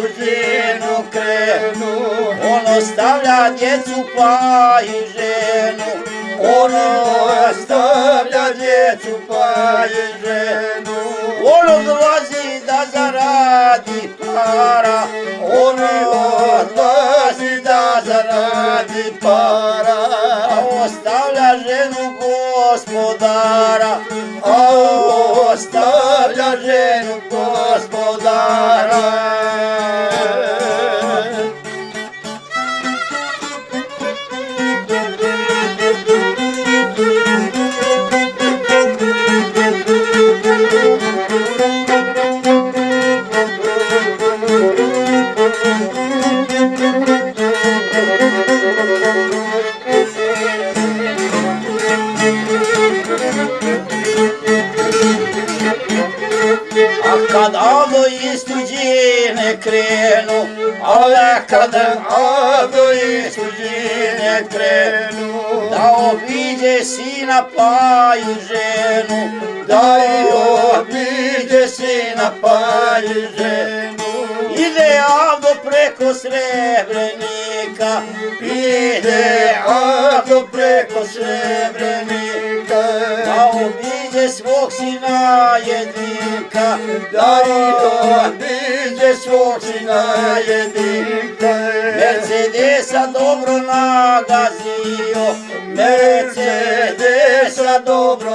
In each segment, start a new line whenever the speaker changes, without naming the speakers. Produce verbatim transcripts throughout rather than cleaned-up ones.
tuđinu krenu. On ostavlja djecu pa i ženu. On ostavlja djecu pa i ženu. On odlazi da zaradi para. On odlazi da zaradi para. A ostavlja ženu gospodara. A ostavlja ženu gospodara. Kad Avdo iz tuđine krenu, ale kad Avdo iz tuđine krenu, da obiđe sina pa i ženu, da obiđe sina pa i ženu. Ide Avdo preko Srebrenika, ide Avdo preko Srebrenika, da obiđe svog sina jedinka, da obiđe svog sina jedinka. Mercedesa dobro nagazio, Mercedesa dobro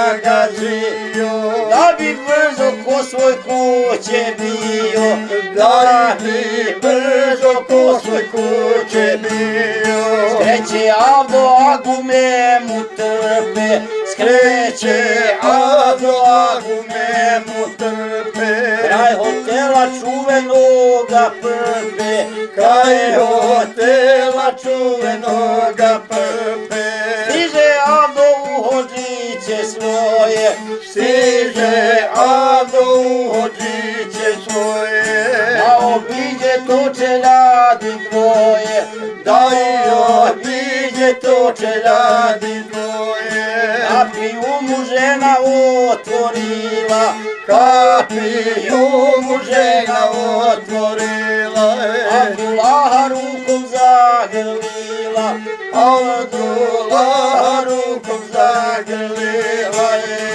nagazio, da bi brzo ko svoj kuće bio, da bi brzo ko svoj kuće bio. Skreće Avdo, a gume mu trpe, skreće Avdo, a gume mu trpe. Kraj hotela čuvenoga prpe, kraj hotela čuvenoga prpe. Stiže Avdo u hođiće svoje, stiže Avdo u hođiće svoje, da obiđe to čeljadi dvoje, da obiđe to čeljadi dvoje. Kapiju mu žena otvorila, kapiju mu žena otvorila, Abdullaha rukom zagrlila, Abdullaha rukom zagrlila.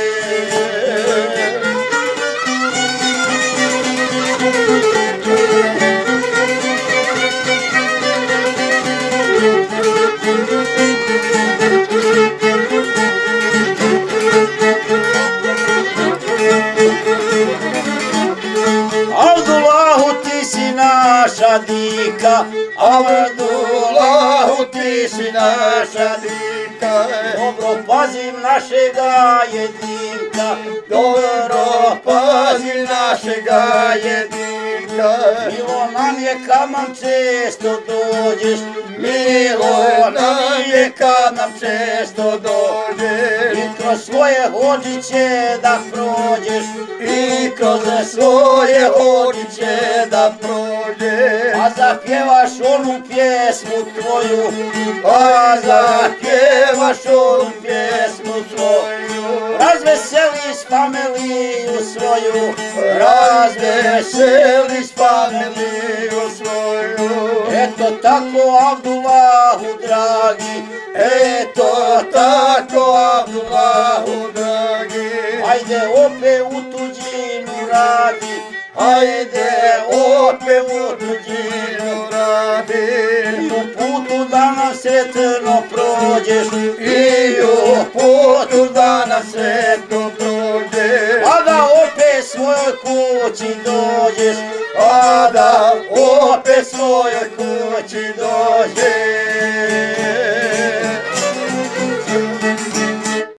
Abdullahu ti si naša dika, Abdullahu ti si naša dika. Dobro pazim našega jedinka, dobro pazim našega jedinka. Milo nam je kad nam često dođeš, milo nam je kad nam često dođeš. I kroz svoje hođiće da prođeš, i kroz svoje hođiće da prođeš. A zapjevaš onu pjesmu tvoju, a zapjevaš onu pjesmu tvoju. Razveseliš familiju svoju, razveseliš familiju svoju. Eto tako Abdullahu dragi, eto tako Abdullahu dragi. Ajde opet u tuđinu radi, ajde opet u tuđinu radi. I u putu da nam sretno prođeš, i u putu da nam sretno prođeš. A da opet svojoj kući dođeš, a da opet svojoj kući dođeš.